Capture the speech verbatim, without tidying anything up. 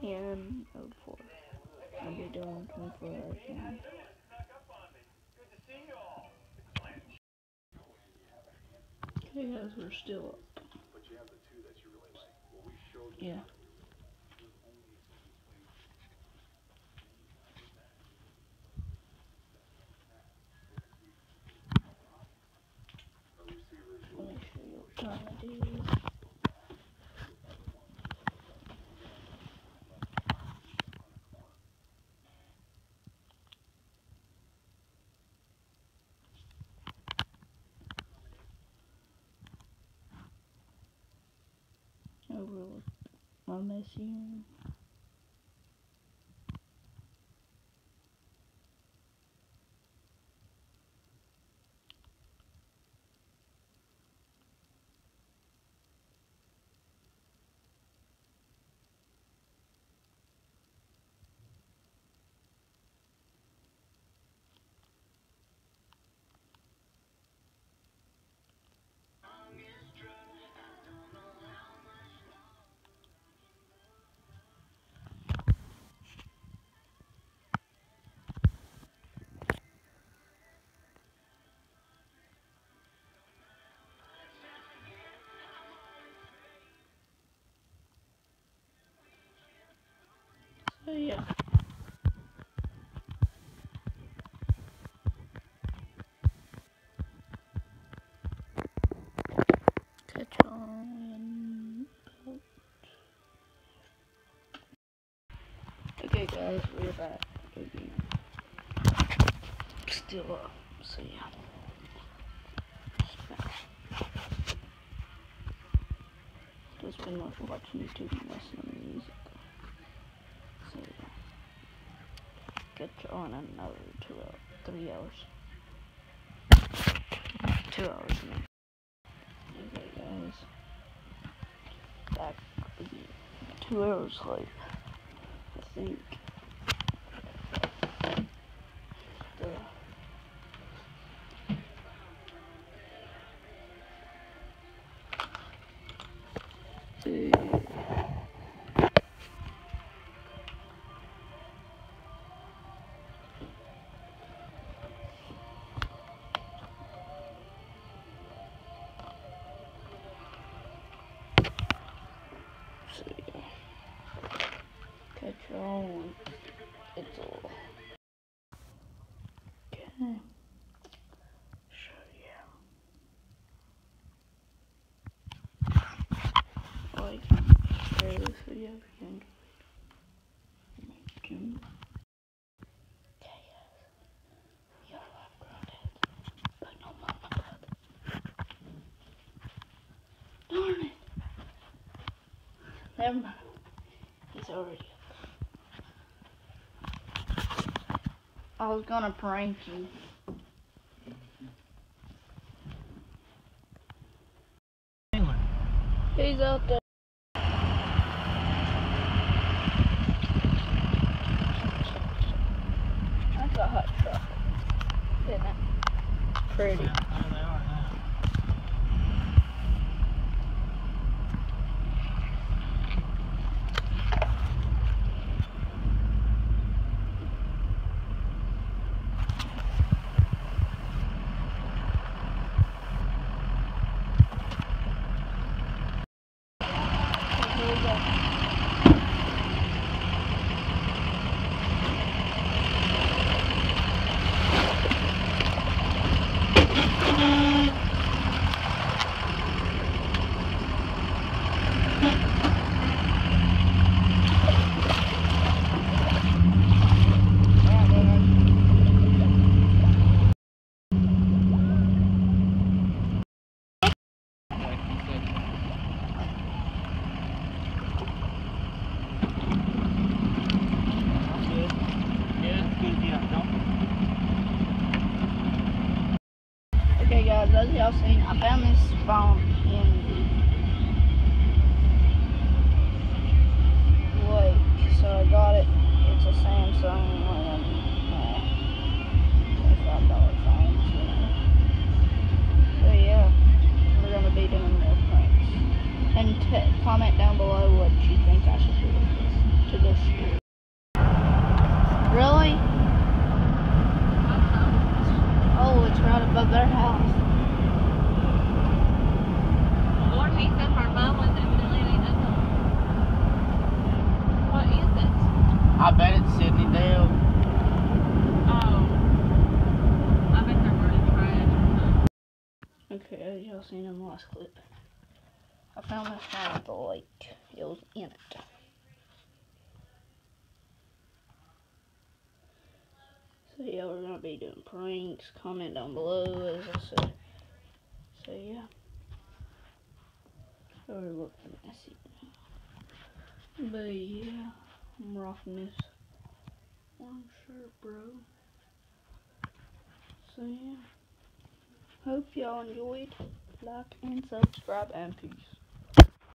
and oh four. I'll be doing twenty-four hours now. Okay guys, we're still up. Yeah. Let me show you what time it is. Over with my messy. So yeah. Catch on. Okay guys, we're back again. Still up, so yeah. Just been like watching YouTube and listening to music. So yeah. Catch on another two hours, three hours. Two hours now. Okay guys. Back again. Two hours late. I think. Duh. See. So yeah. Catch on. It's all. Okay. So yeah. Like, share this video if you enjoyed. Okay, yes. Yo, I've grown it. But no mama blood. Darn it. Never mind. He's already up. I was gonna prank you. He's out there. That's a hot truck, isn't it? Pretty. Okay guys, as y'all seen, I found this phone in the lake, so I got it. It's a Samsung one of them uh, twenty-five dollar phones, you know. So yeah, we're gonna be doing more pranks. And t comment down below what you think I should do with this, to this I bet it's Sydney Dale. Oh. I bet they're burning trash. Okay, as y'all seen in the last clip, I found this down at the lake. It was in it. So yeah, we're gonna be doing pranks. Comment down below, as I said. So yeah. Oh, it looks messy. But yeah, I'm rocking this orange shirt, bro. So yeah. Hope y'all enjoyed. Like and subscribe and peace.